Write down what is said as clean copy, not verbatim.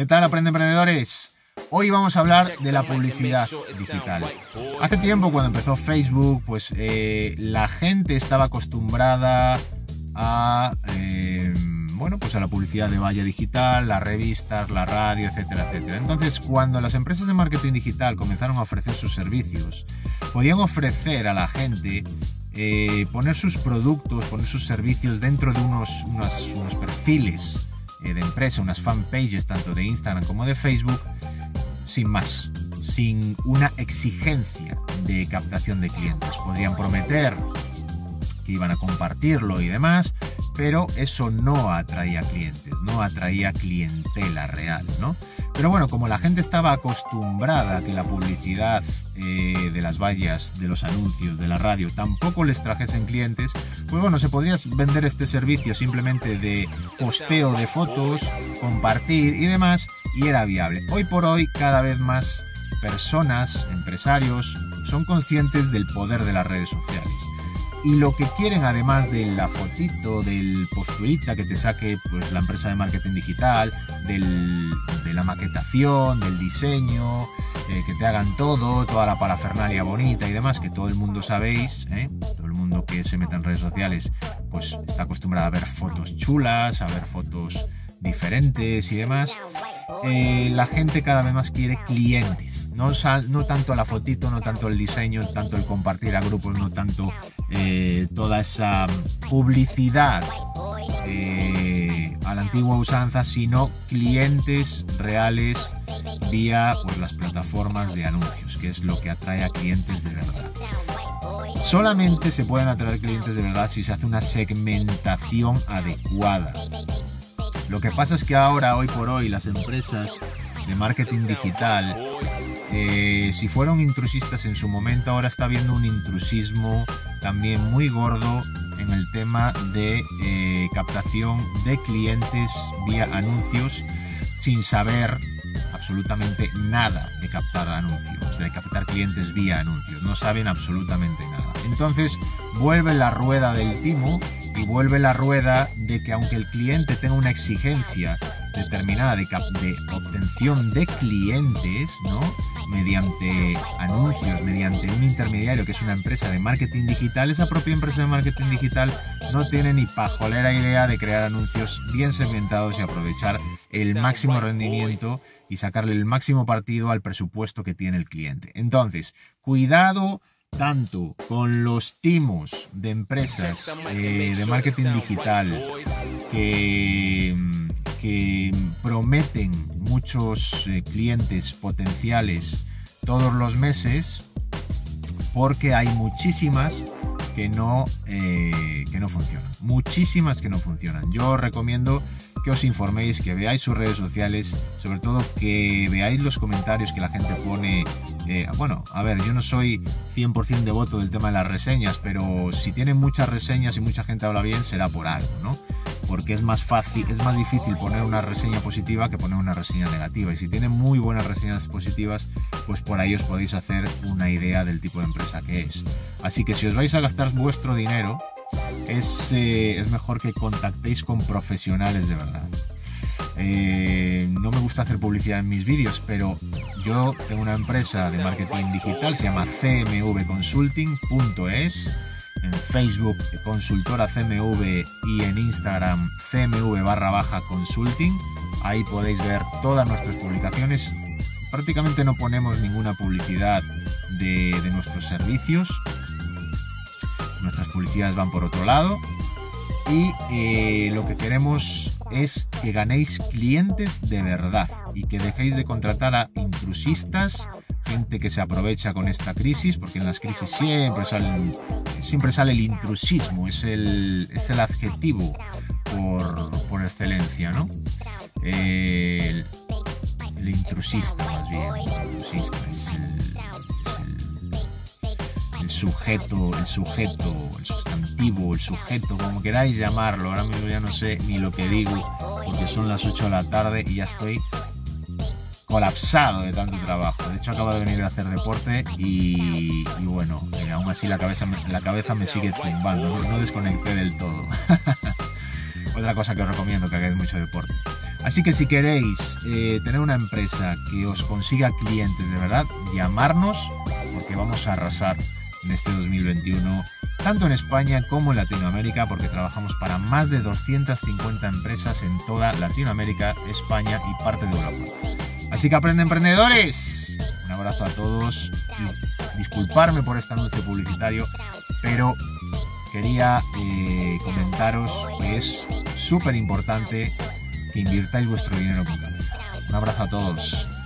¿Qué tal, emprendedores? Hoy vamos a hablar de la publicidad digital. Hace tiempo, cuando empezó Facebook, pues la gente estaba acostumbrada a, pues a la publicidad de valla digital, las revistas, la radio, etcétera, etcétera. Entonces, cuando las empresas de marketing digital comenzaron a ofrecer sus servicios, podían ofrecer a la gente poner sus productos, poner sus servicios dentro de unos perfiles de empresa, unas fanpages tanto de Instagram como de Facebook, sin más, sin una exigencia de captación de clientes. Podrían prometer que iban a compartirlo y demás, pero eso no atraía clientes, no atraía clientela real, ¿no? Pero bueno, como la gente estaba acostumbrada a que la publicidad de las vallas, de los anuncios, de la radio, tampoco les trajesen clientes, pues bueno, se podría vender este servicio simplemente de posteo de fotos, compartir y demás, y era viable. Hoy por hoy, cada vez más personas, empresarios, son conscientes del poder de las redes sociales. Y lo que quieren, además de la fotito, del posturita que te saque pues la empresa de marketing digital, de la maquetación, del diseño, que te hagan toda la parafernalia bonita y demás, que todo el mundo sabéis, todo el mundo que se mete en redes sociales pues está acostumbrado a ver fotos chulas, a ver fotos diferentes y demás. La gente cada vez más quiere clientes, no tanto la fotito, no tanto el diseño, tanto el compartir a grupos, no tanto toda esa publicidad a la antigua usanza, sino clientes reales vía pues, las plataformas de anuncios, que es lo que atrae a clientes de verdad. Solamente se pueden atraer clientes de verdad si se hace una segmentación adecuada. Lo que pasa es que ahora, hoy por hoy, las empresas de marketing digital, si fueron intrusistas en su momento, ahora está habiendo un intrusismo también muy gordo en el tema de captación de clientes vía anuncios, sin saber absolutamente nada de captar anuncios, de captar clientes vía anuncios. No saben absolutamente nada. Entonces vuelve la rueda del timo y vuelve la rueda de que, aunque el cliente tenga una exigencia determinada de obtención de clientes, ¿no?, mediante anuncios, mediante un intermediario que es una empresa de marketing digital, esa propia empresa de marketing digital no tiene ni pajolera idea de crear anuncios bien segmentados y aprovechar el máximo rendimiento y sacarle el máximo partido al presupuesto que tiene el cliente. Entonces, cuidado tanto con los timos de empresas de marketing digital que prometen muchos clientes potenciales todos los meses, porque hay muchísimas que no funcionan. Muchísimas que no funcionan. Yo os recomiendo que os informéis, que veáis sus redes sociales, sobre todo que veáis los comentarios que la gente pone. A ver, yo no soy 100% devoto del tema de las reseñas, pero si tienen muchas reseñas y mucha gente habla bien, será por algo, ¿no? Porque es más difícil poner una reseña positiva que poner una reseña negativa. Y si tienen muy buenas reseñas positivas, pues por ahí os podéis hacer una idea del tipo de empresa que es. Así que si os vais a gastar vuestro dinero, es mejor que contactéis con profesionales de verdad. No me gusta hacer publicidad en mis vídeos, pero yo tengo una empresa de marketing digital, se llama cmvconsulting.es, en Facebook consultora CMV y en Instagram cmv_consulting. Ahí podéis ver todas nuestras publicaciones. Prácticamente no ponemos ninguna publicidad de nuestros servicios. Nuestras publicidades van por otro lado. Y lo que queremos es que ganéis clientes de verdad y que dejéis de contratar a intrusistas, gente que se aprovecha con esta crisis, porque en las crisis siempre sale el intrusismo, es el adjetivo por excelencia, ¿no? El intrusista, más bien. El intrusista es el sujeto, el sustantivo, el sujeto, como queráis llamarlo. Ahora mismo ya no sé ni lo que digo, porque son las 8 de la tarde y ya estoy colapsado de tanto trabajo. De hecho, acabo de venir a hacer deporte y bueno, aún así la cabeza me sigue zumbando, no desconecté del todo. Otra cosa que os recomiendo, que hagáis mucho deporte. Así que si queréis tener una empresa que os consiga clientes de verdad, llamarnos, porque vamos a arrasar en este 2021, tanto en España como en Latinoamérica, porque trabajamos para más de 250 empresas en toda Latinoamérica, España y parte de Europa. Así que aprende, emprendedores. Un abrazo a todos y disculparme por este anuncio publicitario, pero quería comentaros que es súper importante que invirtáis vuestro dinero con cabeza. Un abrazo a todos.